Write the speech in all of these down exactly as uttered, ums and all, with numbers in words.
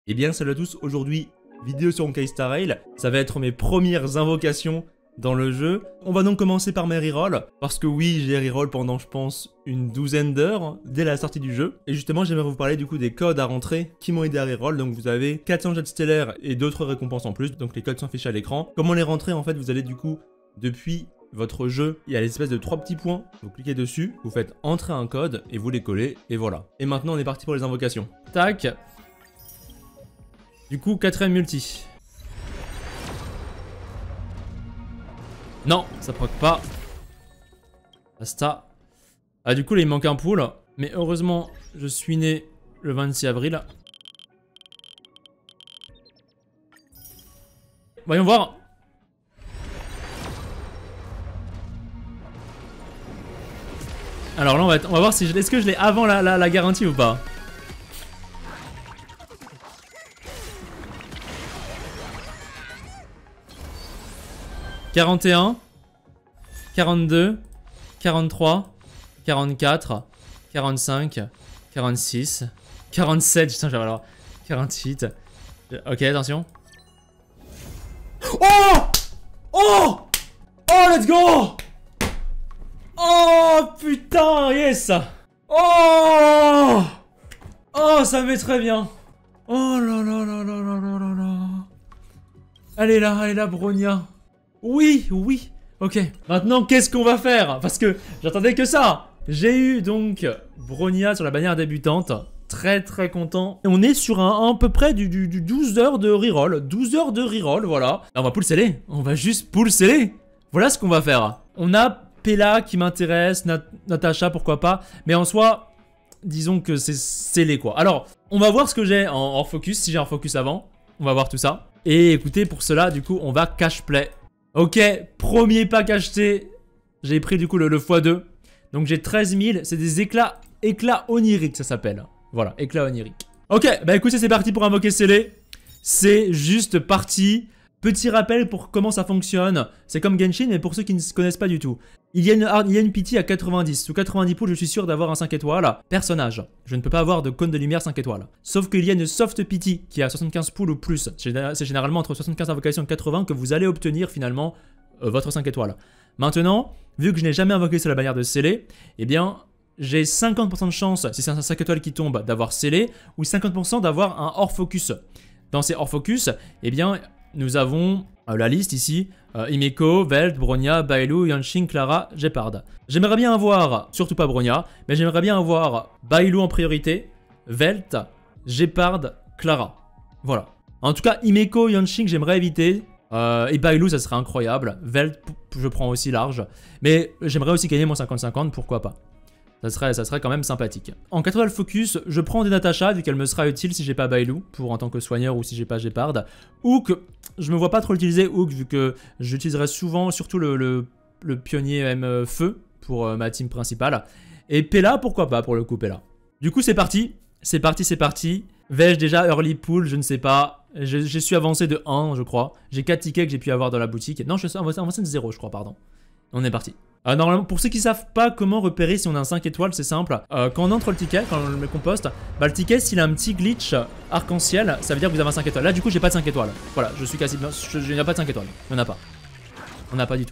Eh bien salut à tous, aujourd'hui vidéo sur Honkai Star Rail, ça va être mes premières invocations dans le jeu. On va donc commencer par mes rerolls, parce que oui j'ai reroll pendant je pense une douzaine d'heures dès la sortie du jeu. Et justement j'aimerais vous parler du coup des codes à rentrer qui m'ont aidé à reroll. Donc vous avez quatre cents jets stellaires et d'autres récompenses en plus, donc les codes sont affichés à l'écran. Comment les rentrer en fait, vous allez du coup depuis votre jeu, il y a l'espèce de trois petits points, vous cliquez dessus, vous faites entrer un code et vous les collez et voilà. Et maintenant on est parti pour les invocations. Tac. Du coup, quatrième multi. Non, ça proc pas. Basta. Ah, du coup, là, il manque un pool. Mais heureusement, je suis né le vingt-six avril. Voyons voir. Alors là, on va, on va voir si je, est-ce que je l'ai avant la, la, la garantie ou pas. quarante et un, quarante-deux, quarante-trois, quarante-quatre, quarante-cinq, quarante-six, quarante-sept, putain j'avais alors quarante-huit. Ok, attention. Oh! Oh! Oh, let's go! Oh putain, yes! Oh! Oh, ça me met très bien. Oh là là là là là là là là. Elle est là, elle est là, Bronya. Oui, oui. Ok. Maintenant, qu'est-ce qu'on va faire? Parce que j'attendais que ça. J'ai eu donc Bronya sur la bannière débutante. Très très content. Et on est sur un, un à peu près du, du, du douze heures de reroll. douze heures de reroll, voilà. Là, on va pull sceller. On va juste pull sceller. Voilà ce qu'on va faire. On a Pela qui m'intéresse, Nat Natacha, pourquoi pas. Mais en soi, disons que c'est scellé quoi. Alors, on va voir ce que j'ai en, en focus, si j'ai un focus avant. On va voir tout ça. Et écoutez, pour cela, du coup, on va cash play. Ok, premier pack acheté. J'ai pris du coup le, le fois deux. Donc j'ai treize mille. C'est des éclats, éclats oniriques, ça s'appelle. Voilà, éclats oniriques. Ok, bah écoutez, c'est parti pour invoquer scellé. C'est juste parti. Petit rappel pour comment ça fonctionne. C'est comme Genshin, mais pour ceux qui ne se connaissent pas du tout. Il y a une, il y a une pity à quatre-vingt-dix. Sous quatre-vingt-dix poules, je suis sûr d'avoir un cinq étoiles. Personnage. Je ne peux pas avoir de cône de lumière cinq étoiles. Sauf qu'il y a une soft pity qui a soixante-quinze poules ou plus. C'est généralement entre soixante-quinze invocations et quatre-vingts que vous allez obtenir finalement euh, votre cinq étoiles. Maintenant, vu que je n'ai jamais invoqué sur la bannière de scellé, eh bien, j'ai cinquante pour cent de chance, si c'est un cinq étoiles qui tombe, d'avoir scellé, ou cinquante pour cent d'avoir un hors focus. Dans ces hors focus, eh bien, nous avons euh, la liste ici. Euh, Himeko, Velt, Bronya, Bailu, Yanqing, Clara, Gepard. J'aimerais bien avoir, surtout pas Bronya, mais j'aimerais bien avoir Bailu en priorité, Velt, Gepard, Clara. Voilà. En tout cas, Himeko, Yanqing, j'aimerais éviter. Euh, et Bailu, ça serait incroyable. Velt, je prends aussi large. Mais j'aimerais aussi gagner mon cinquante cinquante, pourquoi pas. Ça serait, ça serait quand même sympathique. En quatre étoiles focus, je prends des Natacha vu qu'elle me sera utile si j'ai pas Bailu pour en tant que soigneur ou si j'ai pas Gepard. Hook, je me vois pas trop l'utiliser Hook vu que j'utiliserai souvent surtout le, le, le pionnier M feu pour euh, ma team principale. Et Pela, pourquoi pas pour le coup Pela. Du coup c'est parti, c'est parti, c'est parti. Vais-je déjà early pool, je ne sais pas. Je, je suis avancé de un je crois. J'ai quatre tickets que j'ai pu avoir dans la boutique. Non, je suis avancé de zéro je crois, pardon. On est parti. Euh, normalement, pour ceux qui savent pas comment repérer si on a un cinq étoiles, c'est simple. Euh, quand on entre le ticket, quand on le composte, bah le ticket, s'il a un petit glitch arc-en-ciel, ça veut dire que vous avez un cinq étoiles. Là, du coup, j'ai pas de cinq étoiles. Voilà, je suis quasi bien. Je, je n'ai pas de cinq étoiles. On n'a pas. On n'a pas du tout.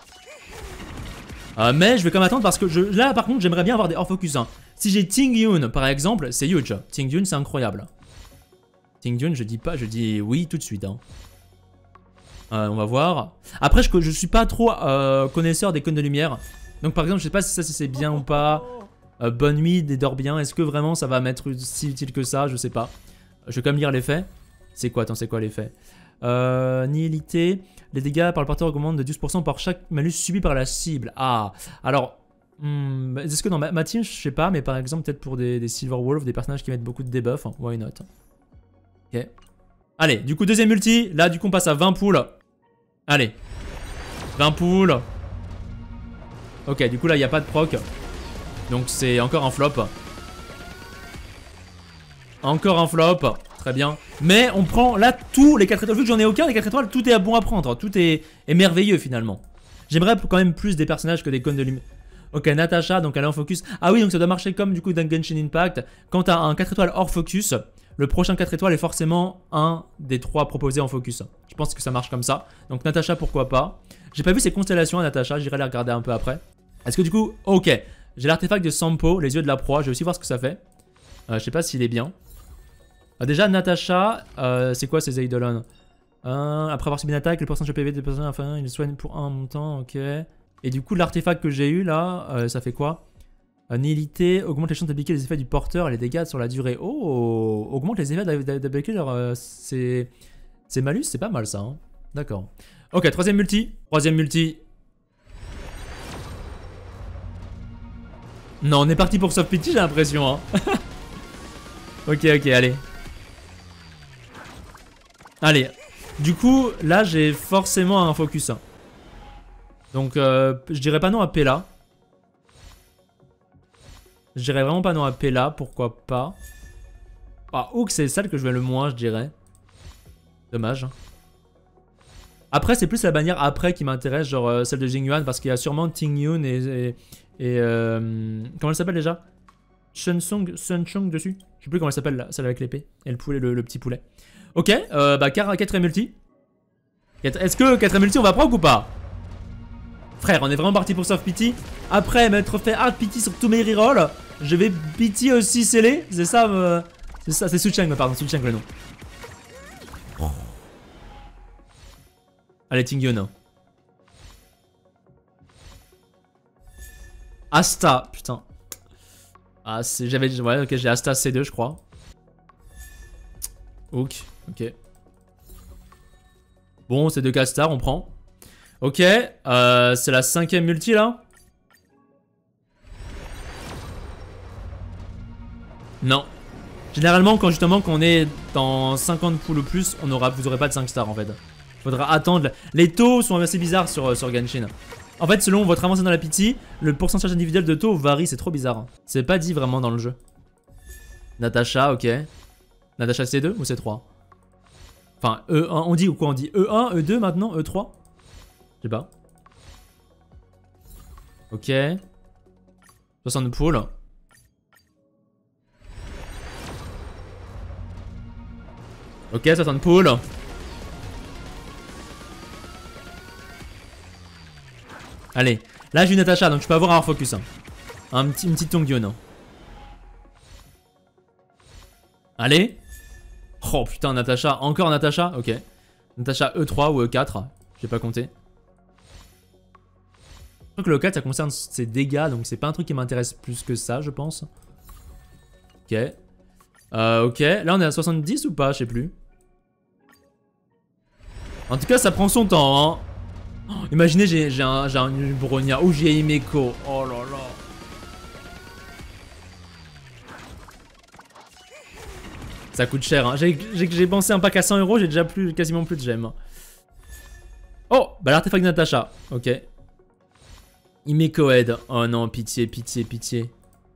Euh, mais je vais quand même attendre parce que je, là, par contre, j'aimerais bien avoir des hors focus. Hein. Si j'ai Ting Yun, par exemple, c'est huge. Ting Yun, c'est incroyable. Ting Yun, je dis pas, je dis oui tout de suite. Hein. Euh, on va voir. Après, je, je suis pas trop euh, connaisseur des cônes de lumière. Donc, par exemple, je sais pas si ça si c'est bien ou pas. Euh, bonne nuit, des dors bien. Est-ce que vraiment ça va m'être si utile que ça? Je sais pas. Je vais quand même lire l'effet. C'est quoi? Attends, c'est quoi l'effet? euh, Nihilité. Les dégâts par le porteur augmentent de douze pour cent par chaque malus subi par la cible. Ah, alors. Hmm, est-ce que dans ma, ma team, je sais pas, mais par exemple, peut-être pour des, des Silver Wolf, des personnages qui mettent beaucoup de debuff. Why not? Ok. Allez, du coup, deuxième multi. Là, du coup, on passe à vingt poules. Allez. vingt poules. Ok, du coup, là, il n'y a pas de proc. Donc, c'est encore un flop. Encore un flop. Très bien. Mais on prend là tous les quatre étoiles. Vu que j'en ai aucun, les quatre étoiles, tout est bon à prendre. Tout est, est merveilleux, finalement. J'aimerais quand même plus des personnages que des cônes de lumière. Ok, Natacha, donc elle est en focus. Ah oui, donc ça doit marcher comme du coup dans Genshin Impact. Quand t'as un quatre étoiles hors focus, le prochain quatre étoiles est forcément un des trois proposés en focus. Je pense que ça marche comme ça. Donc Natacha, pourquoi pas. J'ai pas vu ces constellations à Natacha, j'irai les regarder un peu après. Est-ce que du coup, ok, j'ai l'artefact de Sampo, les yeux de la proie, je vais aussi voir ce que ça fait. Euh, je sais pas s'il est bien. Euh, déjà, Natacha, euh, c'est quoi ces Eidolon euh, Après avoir subi une attaque, le pourcentage de P V des personnes, enfin, il soigne pour un montant, ok. Et du coup, l'artefact que j'ai eu là, euh, ça fait quoi? euh, Nihilité, augmente les chances d'appliquer les effets du porteur et les dégâts sur la durée. Oh, augmente les effets d'appliquer leur. Euh, c'est malus, c'est pas mal ça. Hein. D'accord. Ok, troisième multi. Troisième multi. Non, on est parti pour Soft Pity, j'ai l'impression. Hein. ok, ok, allez. Allez. Du coup, là, j'ai forcément un focus. Hein. Donc, euh, je dirais pas non à Pella. Je dirais vraiment pas non à Pella, pourquoi pas. Ah, Hook, c'est celle que je vais le moins, je dirais. Dommage. Après, c'est plus la bannière après qui m'intéresse, genre euh, celle de Jingyuan, parce qu'il y a sûrement Ting Yun et... et, et euh, comment elle s'appelle déjà? Shunsung, Sunchung dessus. Je sais plus comment elle s'appelle, celle avec l'épée. Et le poulet, le, le petit poulet. Ok, euh, bah quatrième multi. Est-ce que quatrième multi, on va prendre ou pas? Frère, on est vraiment parti pour Soft Pity. Après m'être fait hard pity sur tous mes rerolls, je vais pity aussi sceller. C'est ça, me... c'est ça, c'est Sucheng, pardon, Sucheng le nom. Oh. Allez, Tingyun. Asta, putain. Ah, c'est, j'avais, ouais, ok, j'ai Asta C deux, je crois. Hook, ok. Bon, c'est deux Castar, on prend. Ok, euh, c'est la cinquième multi là. Non. Généralement, quand justement qu'on est dans cinquante poules ou plus, on aura, vous aurez pas de cinq stars en fait. Faudra attendre. Les taux sont assez bizarres sur, sur Genshin. En fait, selon votre avancée dans la pity, le pourcentage individuel de taux varie, c'est trop bizarre. C'est pas dit vraiment dans le jeu. Natacha, ok. Natacha C deux ou C trois? Enfin, E un, on dit ou quoi? On dit E un, E deux maintenant, E trois? Je sais pas. Ok. soixante poules. Ok, soixante poules. Allez. Là, j'ai une Natacha, donc je peux avoir un focus. Hein. Un petit, une petite Tongyun. Allez. Oh putain, Natacha. Encore Natacha? Ok. Natacha E trois ou E quatre. J'ai pas compté. Je crois que le E quatre ça concerne ses dégâts, donc c'est pas un truc qui m'intéresse plus que ça, je pense. Ok. Euh, ok. Là, on est à soixante-dix ou pas? Je sais plus. En tout cas, ça prend son temps, hein. Oh, imaginez, j'ai un, un Bronia ou j'ai Himeko. Oh là là. Ça coûte cher, hein. J'ai pensé un pack à cent euros, j'ai déjà plus, quasiment plus de gemmes. Oh, bah l'artefact de Natacha. Ok. Himeko aide. Oh non, pitié, pitié, pitié.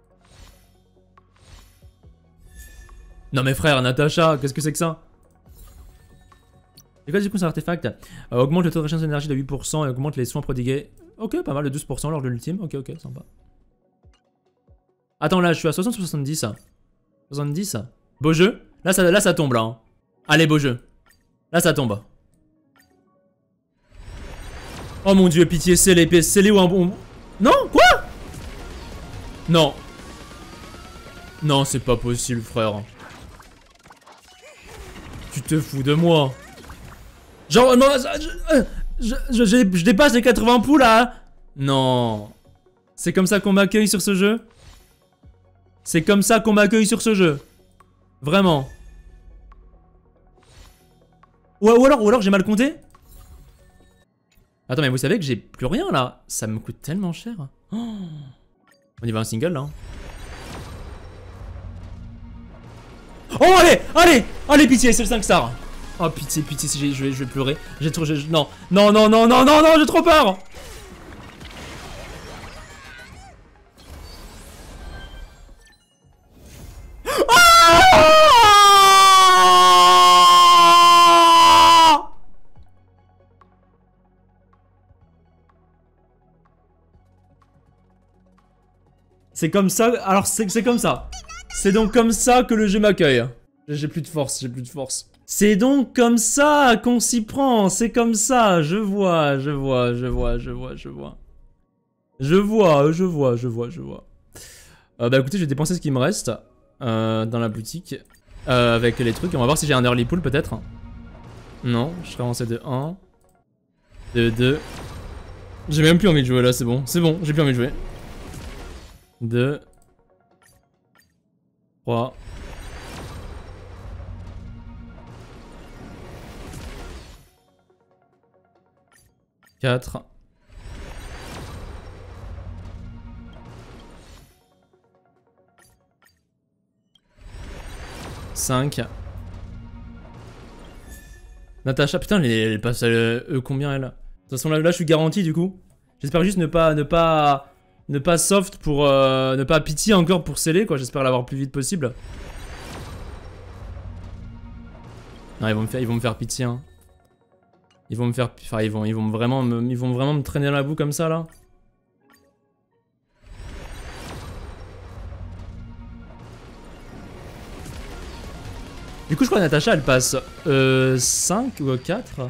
Non mais frère, Natacha, qu'est-ce que c'est que ça? Et quoi du coup c'est un artefact euh, augmente le taux de recherche d'énergie de huit pour cent et augmente les soins prodigués. Ok, pas mal, de douze pour cent lors de l'ultime. Ok, ok, sympa. Attends, là, je suis à soixante ou soixante-dix? soixante-dix? Beau jeu. Là ça, là, ça tombe, là. Hein. Allez, beau jeu. Là, ça tombe. Oh mon dieu, pitié, c'est l'épée. C'est les ou un bon... Non, quoi? Non. Non, c'est pas possible, frère. Tu te fous de moi. Genre, non, je, je, je, je, je dépasse les quatre-vingts poules, là. Non. C'est comme ça qu'on m'accueille sur ce jeu? C'est comme ça qu'on m'accueille sur ce jeu? Vraiment. Ou, ou alors, ou alors j'ai mal compté? Attends, mais vous savez que j'ai plus rien, là. Ça me coûte tellement cher. Oh. On y va un single, là. Oh, allez, allez, allez, pitié, c'est le cinq stars. Oh, pitié, pitié, si je vais, je vais pleurer. J'ai trop... Je, non, non, non, non, non, non, non, j'ai trop peur. C'est comme ça, alors c'est comme ça. C'est donc comme ça que le jeu m'accueille. J'ai plus de force, j'ai plus de force. C'est donc comme ça qu'on s'y prend, c'est comme ça, je vois, je vois, je vois, je vois, je vois. Je vois, je vois, je vois, je vois. Euh, bah écoutez, je vais dépenser ce qui me reste euh, dans la boutique euh, avec les trucs. On va voir si j'ai un early pull peut-être. Non, je serai avancé de un, de deux. J'ai même plus envie de jouer là, c'est bon, c'est bon, j'ai plus envie de jouer. deux, trois. quatre. cinq. Natacha, putain, elle, elle passe à E combien elle? De toute façon là, là je suis garanti du coup. J'espère juste ne pas ne pas ne pas soft pour euh, ne pas pitié encore pour sceller quoi. J'espère l'avoir plus vite possible. Non, ils vont me faire ils vont me faire pitié hein. Ils vont me faire enfin ils vont ils vont vraiment me, ils vont vraiment me traîner dans la boue comme ça là. Du coup je crois que Natacha elle passe euh, cinq ou quatre.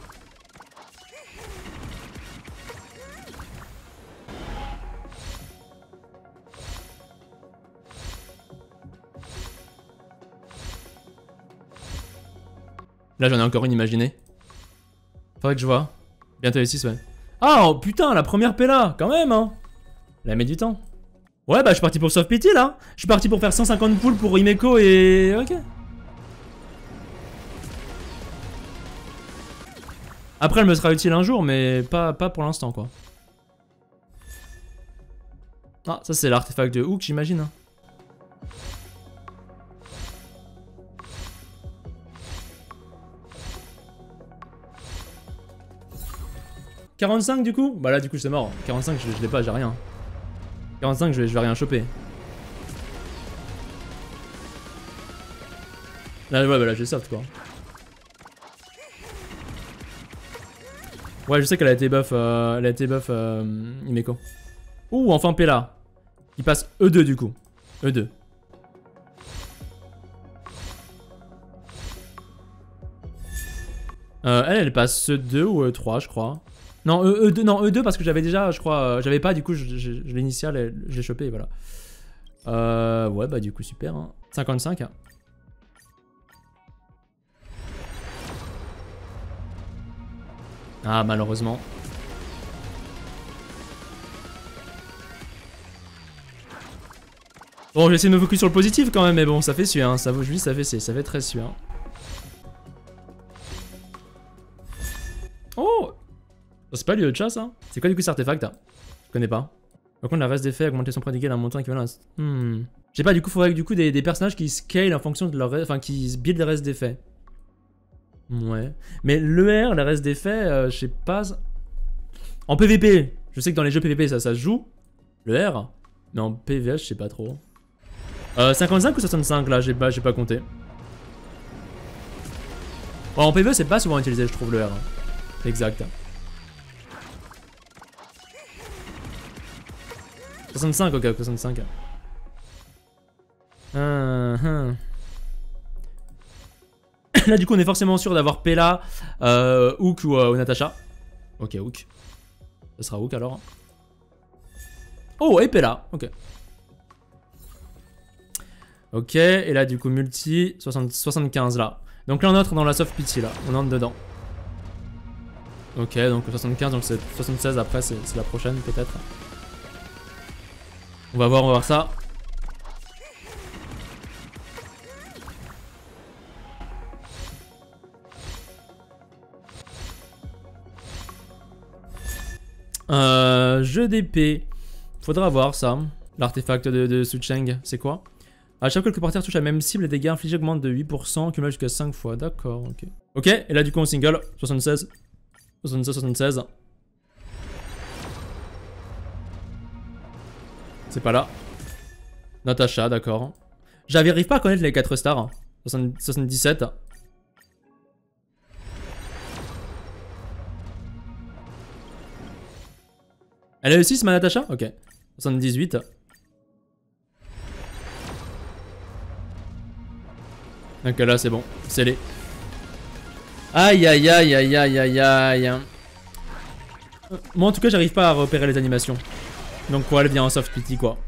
Là j'en ai encore une imaginée. Faudrait que je vois. Bientôt les six ouais. Ah oh, putain la première Pella quand même hein. Elle met du temps. Ouais bah je suis parti pour soft pity là. Je suis parti pour faire cent cinquante poules pour Himeko et... Ok. Après elle me sera utile un jour mais pas, pas pour l'instant quoi. Ah ça c'est l'artefact de Hook j'imagine hein. quarante-cinq du coup? Bah là du coup c'est mort. quarante-cinq je, je l'ai pas, j'ai rien. quarante-cinq je vais, je vais rien choper. Là ouais bah là j'ai soft quoi. Ouais je sais qu'elle a été buff, euh, elle a été buff euh, Himeko. Ouh enfin Pella. Il passe E deux du coup. E deux. Euh, elle elle passe E deux ou E trois je crois. Non, E deux, non, E deux parce que j'avais déjà, je crois, euh, j'avais pas, du coup, je, je, je l'initial, je l'ai chopé, et voilà. Euh, ouais, bah du coup, super. Hein. cinquante-cinq. Hein. Ah, malheureusement. Bon, j'essaie de me focus sur le positif quand même, mais bon, ça fait suer, hein. Ça vaut juste, ça fait, ça fait très suer. Hein. Oh! C'est pas lieu de chasse, hein. C'est quoi du coup cet artefact? Je connais pas. Par contre, la reste d'effet, augmenter son prédicat d'un montant équivalent à... Hmm. Je sais pas, du coup, faudrait que du coup des, des personnages qui scale en fonction de leur... Enfin, qui build le reste d'effet. Ouais. Mais l'E R, le reste d'effet, euh, je sais pas... En P V P, je sais que dans les jeux P V P, ça, ça se joue. Le R. Mais en P V S, je sais pas trop. Euh, cinquante-cinq ou soixante-cinq, là, j'ai pas, j'ai pas compté. Ouais, en P V E, c'est pas souvent utilisé, je trouve, le R. Exact. soixante-cinq, ok, soixante-cinq. Uh -huh. Là, du coup, on est forcément sûr d'avoir Pella, euh, Hook ou, euh, ou Natacha. Ok, Hook. Ce sera Hook alors. Oh, et Pella, ok. Ok, et là, du coup, multi, soixante, soixante-quinze là. Donc là, on entre dans la soft pity là, on entre dedans. Ok, donc soixante-quinze, donc c'est soixante-seize après, c'est la prochaine peut-être. On va voir, on va voir ça. Euh, jeu d'épée. Faudra voir ça. L'artefact de, de Sucheng, c'est quoi? À chaque fois que le porteur touche la même cible, les dégâts infligés augmentent de huit pour cent, cumulés jusqu'à cinq fois. D'accord, ok. Ok, et là du coup on single, soixante-seize. soixante-seize, soixante-seize. C'est pas là. Natacha, d'accord. J'arrive pas à connaître les quatre stars. soixante-dix-sept. Elle est le six, ma Natacha? Ok. soixante-dix-huit. Ok, là c'est bon, c'est les. Aïe aïe aïe aïe aïe aïe aïe. Moi en tout cas j'arrive pas à repérer les animations. Donc ouais, elle vient en soft pity quoi.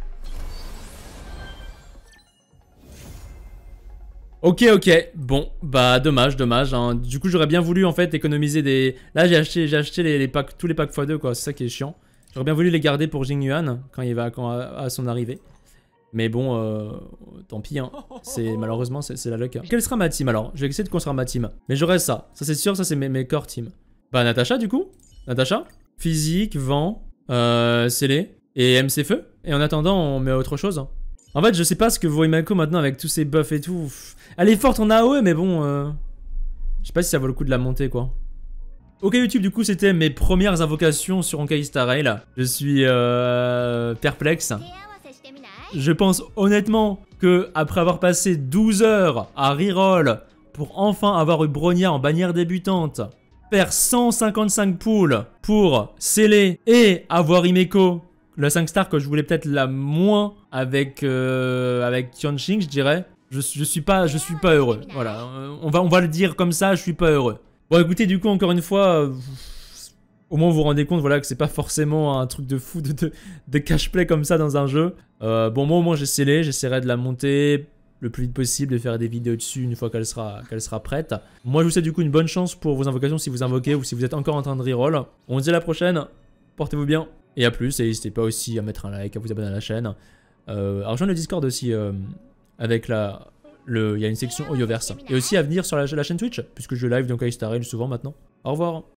Ok ok, bon bah dommage dommage hein. Du coup j'aurais bien voulu en fait économiser des... Là j'ai acheté, j'ai acheté les, les packs, tous les packs fois deux quoi, c'est ça qui est chiant. J'aurais bien voulu les garder pour Jing Yuan quand il va quand, à, à son arrivée. Mais bon, euh, tant pis hein, c'est malheureusement c'est la luck. Quelle sera ma team alors? Je vais essayer de construire ma team. Mais j'aurai ça, ça c'est sûr, ça c'est mes, mes core team. Bah Natacha du coup, Natacha, physique, vent, euh, scellé et M C feu. Et en attendant on met autre chose. En fait je sais pas ce que vaut Imelko maintenant avec tous ces buffs et tout. Elle est forte en A O E mais bon, euh, je sais pas si ça vaut le coup de la monter quoi. Ok YouTube, du coup c'était mes premières invocations sur Honkai Star Rail. Je suis euh, perplexe. Je pense honnêtement que après avoir passé douze heures à reroll pour enfin avoir eu Bronya en bannière débutante, faire cent cinquante-cinq pulls pour sceller et avoir Himeko, le cinq star que je voulais peut-être la moins avec euh, avec Qianqing, je dirais. Je, je suis pas je suis pas heureux. Voilà, on va on va le dire comme ça, je suis pas heureux. Bon écoutez, du coup encore une fois, euh, au moins vous vous rendez compte voilà que c'est pas forcément un truc de fou de, de, de cash-play comme ça dans un jeu. Euh, bon moi au moins j'ai scellé, j'essaierai de la monter le plus vite possible, de faire des vidéos dessus une fois qu'elle sera, qu'elle sera prête. Moi je vous souhaite du coup une bonne chance pour vos invocations si vous invoquez ou si vous êtes encore en train de reroll. On se dit à la prochaine, portez-vous bien et à plus, et n'hésitez pas aussi à mettre un like, à vous abonner à la chaîne. Euh, à rejoindre le Discord aussi euh, avec la... Il y a une section Oyoverse. Et aussi à venir sur la, la chaîne Twitch, puisque je live donc à Honkai Star Rail souvent maintenant. Au revoir.